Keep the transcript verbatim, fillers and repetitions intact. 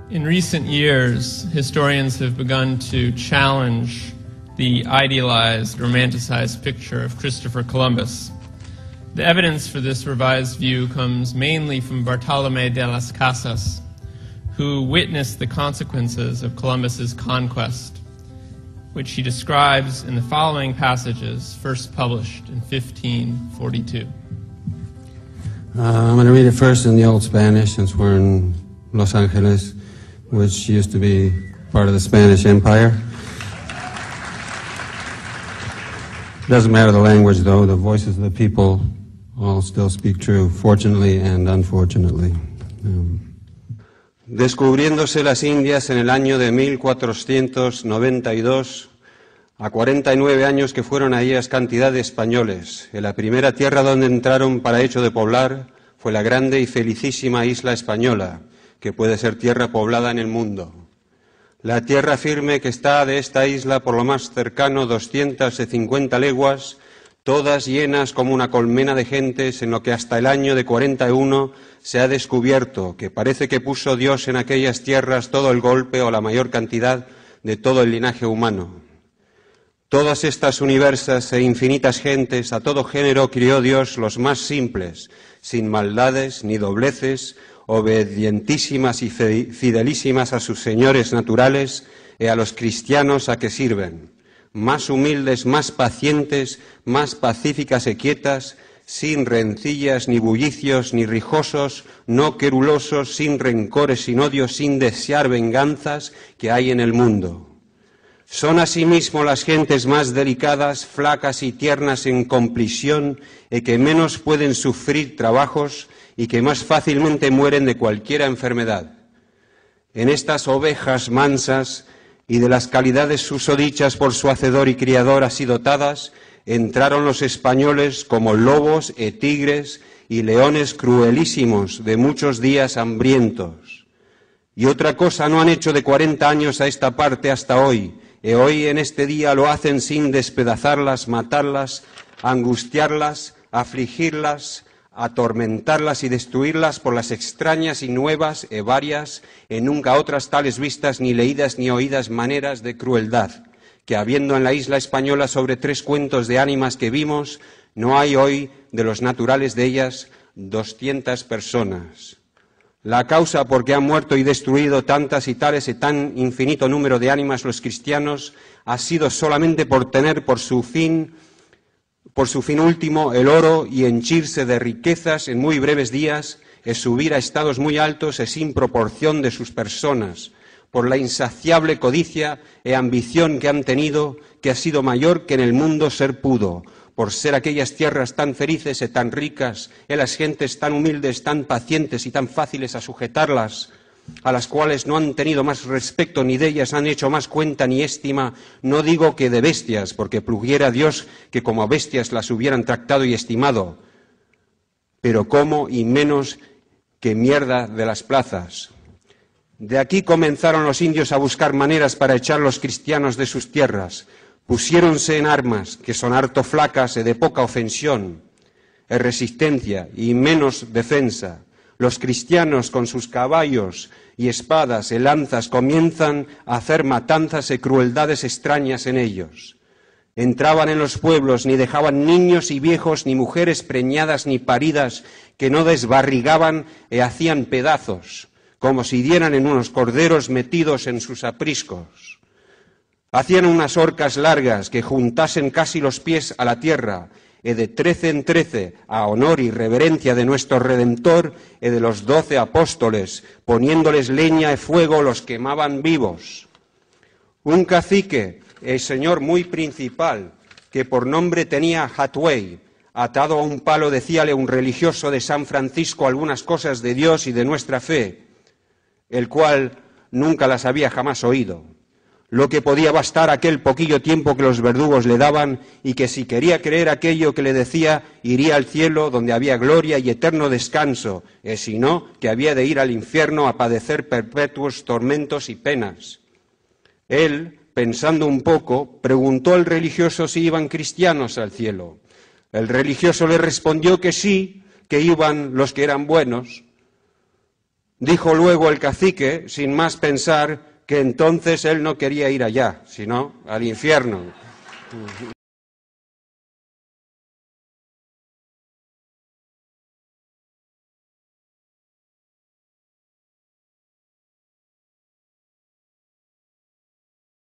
In recent years, historians have begun to challenge the idealized, romanticized picture of Christopher Columbus. The evidence for this revised view comes mainly from Bartolomé de las Casas, who witnessed the consequences of Columbus's conquest, which he describes in the following passages, first published in fifteen forty-two. Uh, I'm going to read it first in the Old Spanish, since we're in Los Angeles, which used to be part of the Spanish Empire. Doesn't matter the language, though. The voices of the people all still speak true, fortunately and unfortunately. Um, Descubriéndose las Indias en el año de mil cuatrocientos noventa y dos, a cuarenta y nueve años que fueron ahí cantidad de españoles, en la primera tierra donde entraron para hecho de poblar fue la grande y felicísima isla española, que puede ser tierra poblada en el mundo. La tierra firme que está de esta isla por lo más cercano doscientas cincuenta leguas, todas llenas como una colmena de gentes, en lo que hasta el año de cuarenta y uno se ha descubierto que parece que puso Dios en aquellas tierras todo el golpe o la mayor cantidad de todo el linaje humano. Todas estas universas e infinitas gentes, a todo género crió Dios los más simples, sin maldades ni dobleces, obedientísimas y fidelísimas a sus señores naturales y a los cristianos a que sirven, más humildes, más pacientes, más pacíficas y quietas, sin rencillas, ni bullicios, ni rijosos, no querulosos, sin rencores, sin odios, sin desear venganzas que hay en el mundo. Son asimismo las gentes más delicadas, flacas y tiernas en complisión, y que menos pueden sufrir trabajos, y que más fácilmente mueren de cualquier enfermedad. En estas ovejas mansas y de las calidades susodichas por su hacedor y criador así dotadas, entraron los españoles como lobos e tigres y leones cruelísimos de muchos días hambrientos. Y otra cosa no han hecho de cuarenta años a esta parte hasta hoy, y hoy en este día lo hacen sin despedazarlas, matarlas, angustiarlas, afligirlas, atormentarlas y destruirlas por las extrañas y nuevas y varias, y nunca otras tales vistas ni leídas ni oídas maneras de crueldad, que habiendo en la isla española sobre tres cuentos de ánimas que vimos, no hay hoy de los naturales de ellas doscientas personas. La causa por que han muerto y destruido tantas y tales y tan infinito número de ánimas los cristianos ha sido solamente por tener por su fin por su fin último el oro y henchirse de riquezas en muy breves días, es subir a estados muy altos y sin proporción de sus personas, por la insaciable codicia e ambición que han tenido, que ha sido mayor que en el mundo ser pudo, por ser aquellas tierras tan felices y tan ricas, y las gentes tan humildes, tan pacientes y tan fáciles a sujetarlas, a las cuales no han tenido más respeto ni de ellas han hecho más cuenta ni estima, no digo que de bestias, porque pluguiera Dios que como bestias las hubieran tratado y estimado, pero cómo y menos que mierda de las plazas. De aquí comenzaron los indios a buscar maneras para echar los cristianos de sus tierras, pusiéronse en armas, que son harto flacas y de poca ofensión, y resistencia y menos defensa. Los cristianos con sus caballos y espadas y lanzas comienzan a hacer matanzas y crueldades extrañas en ellos. Entraban en los pueblos, ni dejaban niños y viejos, ni mujeres preñadas ni paridas, que no desbarrigaban y hacían pedazos, como si dieran en unos corderos metidos en sus apriscos. Hacían unas horcas largas que juntasen casi los pies a la tierra, y de trece en trece, a honor y reverencia de nuestro Redentor y de los doce apóstoles, poniéndoles leña y fuego, los quemaban vivos. Un cacique, el señor muy principal, que por nombre tenía Hatuey, atado a un palo decíale un religioso de San Francisco algunas cosas de Dios y de nuestra fe, el cual nunca las había jamás oído. Lo que podía bastar aquel poquillo tiempo que los verdugos le daban, y que si quería creer aquello que le decía, iría al cielo donde había gloria y eterno descanso, y si no, que había de ir al infierno a padecer perpetuos tormentos y penas. Él, pensando un poco, preguntó al religioso si iban cristianos al cielo. El religioso le respondió que sí, que iban los que eran buenos. Dijo luego el cacique, sin más pensar, que entonces él no quería ir allá, sino al infierno.